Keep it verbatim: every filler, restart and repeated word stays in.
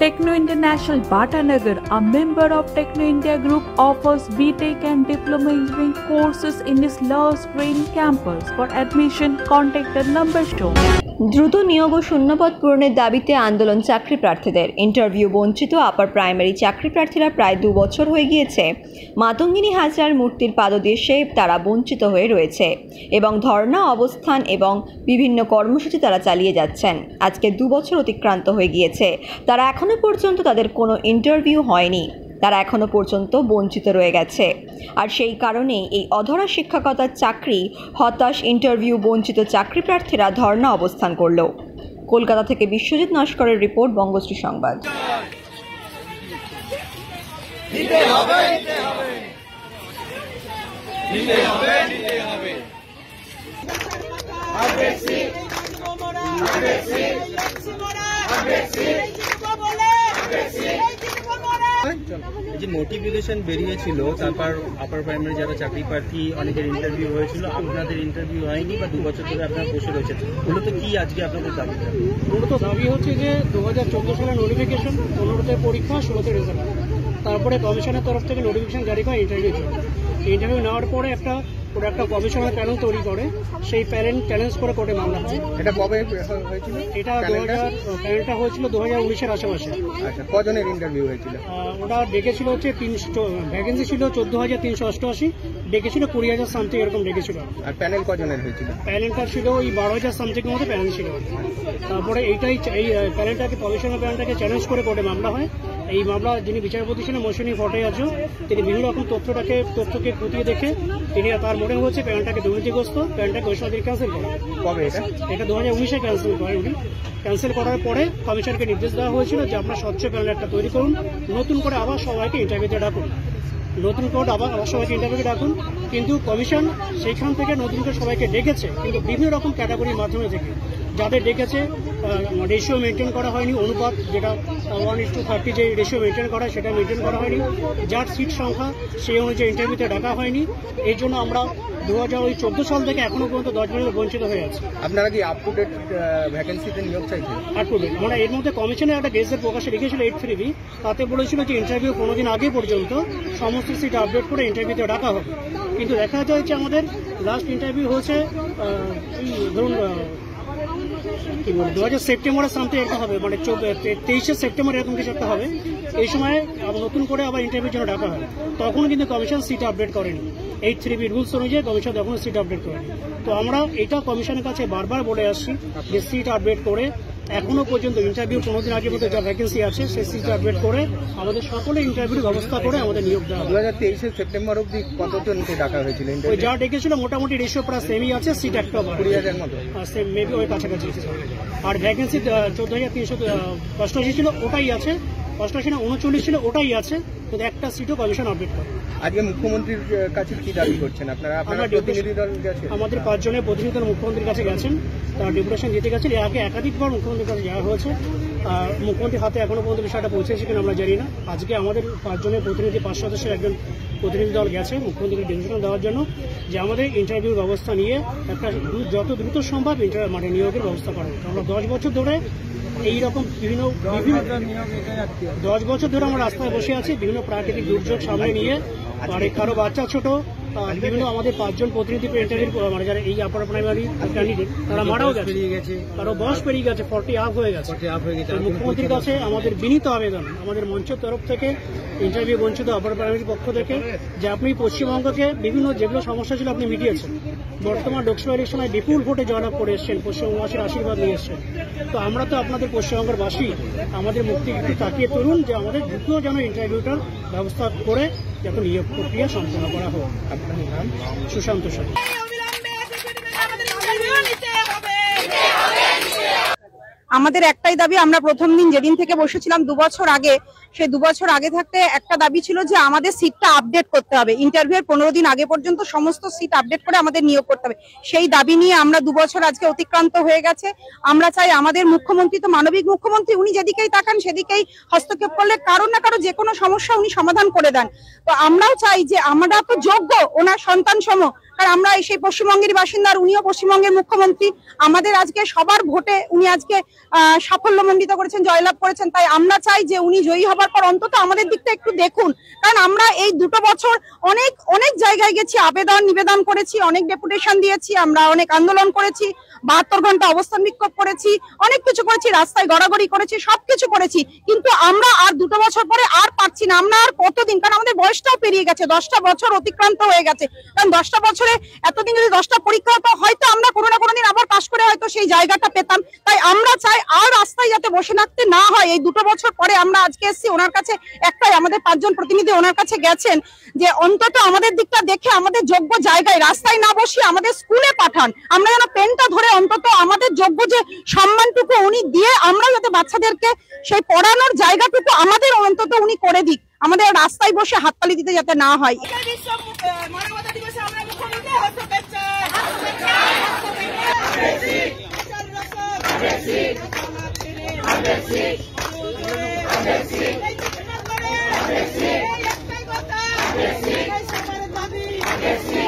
Techno International Bhatanagar, a member of Techno India Group, offers B Tech and Diploma Engineering courses in its Love Green campus. For admission, contact the number shown. দ্রুত নিয়োগ ও শূন্যপদ পূরণের দাবিতে আন্দোলন চাকরি প্রার্থীদের। Interview বঞ্চিত upper primary চাকরি প্রার্থীরা প্রায় দু বছর হয়ে গিয়েছে মাতঙ্গিনী হাজরার মূর্তির পাদদেশে তারা বঞ্চিত হয়ে রয়েছে এবং ধর্ণা অবস্থান এবং বিভিন্ন কর্মসূচি তারা চালিয়ে যাচ্ছেন। আজকে দু বছর অতিক্রান্ত হয়ে গিয়েছে, তারা এখনো পর্যন্ত তাদের কোনো ইন্টারভিউ হয়নি, তারা এখনো পর্যন্ত বঞ্চিত রয়ে গেছে। আর সেই কারণেই এই অধরা শিক্ষকতার চাকরি হতাশ ইন্টারভিউ বঞ্চিত চাকরি প্রার্থীরা ধর্ণা অবস্থান করল। কলকাতা থেকে বিশ্বজিৎ নস্করের রিপোর্ট, বঙ্গশ্রী সংবাদ। যে নোটিফিকেশন বেরিয়েছিল, তারপর আপার প্রাইমারি যারা চাকরি প্রার্থী অনেকের ইন্টারভিউ হয়েছিল, আপনাদের ইন্টারভিউ হয়নি বা দু বছর ধরে আপনারা বসে রয়েছেন, মূলত কি আজকে আপনাদের দাবি? মূলত দাবি হচ্ছে যে দু হাজার চোদ্দো সালের নোটিফিকেশন, পনেরোতে পরীক্ষা, ষোলোতে রেজাল্ট, তারপরে কমিশনের তরফ থেকে নোটিফিকেশন জারি করে ইন্টারভিউ চলে। ইন্টারভিউ নেওয়ার পরে একটা ওরা একটা কমিশনের প্যানেল তৈরি করে, সেই প্যানেল চ্যালেঞ্জ করে কোর্টে মামলা হয়। এটা কবে হয়েছিল? এটা দু হাজার প্যানেলটা হয়েছিল দু হাজার উনিশের আশেপাশে। আচ্ছা, কজনের ইন্টারভিউ হয়েছিল? ওটা ডেকেছিল হচ্ছে তিনশো, ভ্যাকেন্সি ছিল চোদ্দ হাজার তিনশো অষ্টআশি, ডেকেছিল কুড়ি হাজার সামথিং এরকম ডেকেছিল। আর প্যানেল কজনের হয়েছিল? প্যানেলটা ছিল ওই বারো হাজার সামথিং এর মধ্যে প্যানেল ছিল। তারপরে এইটাই এই প্যানেলটাকে কমিশনের প্যানেলটাকে চ্যালেঞ্জ করে কোর্টে মামলা হয়। এই মামলা যিনি বিচারপতি ছিলেন মৌসুমী ভট্টাচার্য, তিনি বিভিন্ন রকম তথ্যটাকে তথ্যকে খুঁটিয়ে দেখে তিনি তার মনে হচ্ছে প্যানেলটাকে দুর্নীতিগ্রস্ত, প্যানেলটাকে ঘোষণা ক্যান্সেল করে। কবে এটা? এটা দু হাজার উনিশে ক্যান্সেল করে উনি। ক্যান্সেল করার পরে কমিশনকে নির্দেশ দেওয়া হয়েছিল যে আপনার স্বচ্ছ প্যানেল একটা তৈরি করুন, নতুন করে আবার সবাইকে ইন্টারভিউতে ডাকুন, নতুন করে আবার আবার সবাইকে ইন্টারভিউতে ডাকুন। কিন্তু কমিশন সেইখান থেকে নতুন করে সবাইকে ডেকেছে, কিন্তু বিভিন্ন রকম ক্যাটাগরির মাধ্যমে থেকে যাদের ডেকেছে রেশিও মেনটেন করা হয়নি, অনুপাত যেটা ওয়ান ইস টু থার্টি যে রেশিও মেনটেন করা সেটা মেনটেন করা হয়নি, যার সিট সংখ্যা সেই অনুযায়ী ইন্টারভিউতে ডাকা হয়নি। এই জন্য আমরা দু হাজার ওই চোদ্দ সাল থেকে এখনো পর্যন্ত দশ বছর বঞ্চিত হয়ে আছে। আপনারা কি আপ টু ডেট ভ্যাকেন্সিতে নিয়োগ চাইছেন? আপ টু ডেট মানে এর মধ্যে কমিশনের একটা গেজেট প্রকাশে লিখেছিল এইট থ্রি বি, তাতে বলেছিল যে ইন্টারভিউ পনেরো দিন আগে পর্যন্ত সমস্ত সিট আপডেট করে ইন্টারভিউতে ডাকা হবে। কিন্তু দেখা যাচ্ছে আমাদের লাস্ট ইন্টারভিউ হচ্ছে ধরুন কি বলে দু হাজার সেপ্টেম্বরের সামথিং একটা হবে, মানে তেইশে সেপ্টেম্বর এরকম কিছু একটা হবে। এই সময় নতুন করে আবার ইন্টারভিউর জন্য ডাকা হয়, তখন কিন্তু কমিশন সিট আপডেট করেনি। এইট থ্রি বি রুলস অনুযায়ী কমিশন তখন সিট আপডেট করেনি। তো আমরা এটা কমিশনের কাছে বারবার বলে আসছি যে সিট আপডেট করে এখনো পর্যন্ত ইন্টারভিউ পনেরো দিন আগের মধ্যে যা ভ্যাকেন্সি আছে সেই সিট আপডেট করে আমাদের সকলে ইন্টারভিউর ব্যবস্থা করে আমাদের নিয়োগ দেওয়া। দু হাজার তেইশে সেপ্টেম্বর অব্দি কতজনকে ডাকা হয়েছিল? ওই যা ডেকেছিল মোটামুটি রেশিও প্রায় সেমই আছে, সিট একটা কুড়ি হাজার মতো সেম মেবি ওই কাছাকাছি। আর ভ্যাকেন্সি চোদ্দ হাজার তিনশো অষ্টআশি ছিল, ওটাই আছে, অষ্টআশি না উনচল্লিশ ছিল, ওটাই আছে, কিন্তু একটা সিটও কমিশন আপডেট করে। আজকে মুখ্যমন্ত্রীর কাছে কি দাবি করছেন আপনারা? আপনারা প্রতিনিধি দল গেছে, আমাদের পাঁচজনের প্রতিনিধি দল মুখ্যমন্ত্রীর কাছে গেছেন, তারা ডেপুটেশন দিতে গেছেন। এর আগে একাধিকবার মুখ্যমন্ত্রীর কাছে যাওয়া হয়েছে, আর মুখ্যমন্ত্রীর হাতে এখনো পর্যন্ত বিষয়টা পৌঁছেছে কিনা আমরা জানি না। আজকে আমাদের পাঁচজনের প্রতিনিধি, পাঁচ সদস্যের একজন প্রতিনিধি দল গেছে মুখ্যমন্ত্রীকে ডেপুটেশন দেওয়ার জন্য যে আমাদের ইন্টারভিউ ব্যবস্থা নিয়ে একটা যত দ্রুত সম্ভব ইন্টার মানে নিয়োগের ব্যবস্থা করা। আমরা দশ বছর ধরে এইরকম বিভিন্ন দশ বছর ধরে আমরা রাস্তায় বসে আছি, বিভিন্ন প্রাকৃতিক দুর্যোগ সামনে নিয়ে, আর কারো বাচ্চা ছোট বিভিন্ন আমাদের পাঁচজন প্রতিনিধি ইন্টারভিউ মানে যারা এই আপার প্রাইমারি ক্যান্ডিডেট তারা মারাও গেছে, কারো বয়স পেরিয়ে গেছে, ফর্টি আপ হয়ে গেছে। মুখ্যমন্ত্রীর কাছে আমাদের বিনীত আবেদন আমাদের মঞ্চের তরফ থেকে, ইন্টারভিউ বঞ্চিত আপার প্রাইমারির পক্ষ থেকে, যে আপনি পশ্চিমবঙ্গকে বিভিন্ন যেগুলো সমস্যা ছিল আপনি মিটিয়েছেন। বর্তমান লোকসভা ইলেকশনে বিপুল ভোটে জয়লাভ করে এসছেন, পশ্চিমবঙ্গবাসীর আশীর্বাদ নিয়ে এসছেন। তো আমরা তো আপনাদের পশ্চিমবঙ্গের বাসী, আমাদের মুক্তি একটু তাকিয়ে তুলুন যে আমাদের দ্রুত যেন ইন্টারভিউটার ব্যবস্থা করে যাতে নিয়োগ প্রক্রিয়া সম্পন্ন করা হোক। আপনার নাম? সুশান্ত সাহা। আমাদের একটাই দাবি, আমরা প্রথম দিন যেদিন থেকে বসেছিলাম দু বছর আগে, সেই দু বছর আগে থাকতে একটা দাবি ছিল যে আমাদের সিটটা আপডেট করতে হবে, ইন্টারভিউর পনেরো দিন আগে পর্যন্ত সমস্ত সিট আপডেট করে আমাদের নিয়োগ করতে হবে। সেই দাবি নিয়ে আমরা দু বছর আজকে অতিক্রান্ত হয়ে গেছে। আমরা চাই আমাদের মুখ্যমন্ত্রী তো মানবিক মুখ্যমন্ত্রী, উনি যেদিকেই তাকান সেদিকেই হস্তক্ষেপ করলে কারো না কারো যে কোনো সমস্যা উনি সমাধান করে দেন। তো আমরাও চাই যে আমরা তো যোগ্য ওনার সন্তান সম, কারণ আমরা সেই পশ্চিমবঙ্গের বাসিন্দা, আর উনিও পশ্চিমবঙ্গের মুখ্যমন্ত্রী। আমাদের আজকে সবার ভোটে উনি আজকে আহ সাফল্যমণ্ডিত করেছেন, জয়লাভ করেছেন। তাই আমরা চাই যে উনি জয়ী হবার পর অন্তত আমাদের দিকটা একটু দেখুন, কারণ আমরা এই দুটো বছর অনেক অনেক জায়গায় গেছি, আবেদন নিবেদন করেছি, অনেক ডেপুটেশন দিয়েছি, আমরা অনেক আন্দোলন করেছি, বাহাত্তর ঘন্টা অবস্থান বিক্ষোভ করেছি, অনেক কিছু করেছি, রাস্তায় গড়াগড়ি করেছি, সবকিছু করেছি। কিন্তু আমরা আর দুটো বছর পরে আর পারছি না। আমরা আর কতদিন, কারণ আমাদের বয়সটাও পেরিয়ে গেছে, দশটা বছর অতিক্রান্ত হয়ে গেছে। কারণ দশটা বছরে এতদিন যদি দশটা পরীক্ষা হতো, হয়তো আমরা কোনো না কোনো দিন আবার পাশ করে হয়তো সেই জায়গাটা পেতাম। তাই আমরা চাই আর রাস্তায় যাতে বসে থাকতে না হয়। এই দুটো বছর পরে আমরা আজকে এসেছি ওনার কাছে, একটাই আমাদের পাঁচজন প্রতিনিধি ওনার কাছে গেছেন যে অন্তত আমাদের দিকটা দেখে আমাদের যোগ্য জায়গায় রাস্তায় না বসিয়ে আমাদের স্কুলে পাঠান। আমরা যেন পেনটা ধরে অন্তত আমাদের যোগ্য যে সম্মানটুকু উনি দিয়ে আমরা যাতে বাচ্চাদেরকে সেই পড়ানোর জায়গাটুকু আমাদের অন্তত উনি করে দিক, আমাদের রাস্তায় বসে হাততালি দিতে যাতে না হয়। Yes,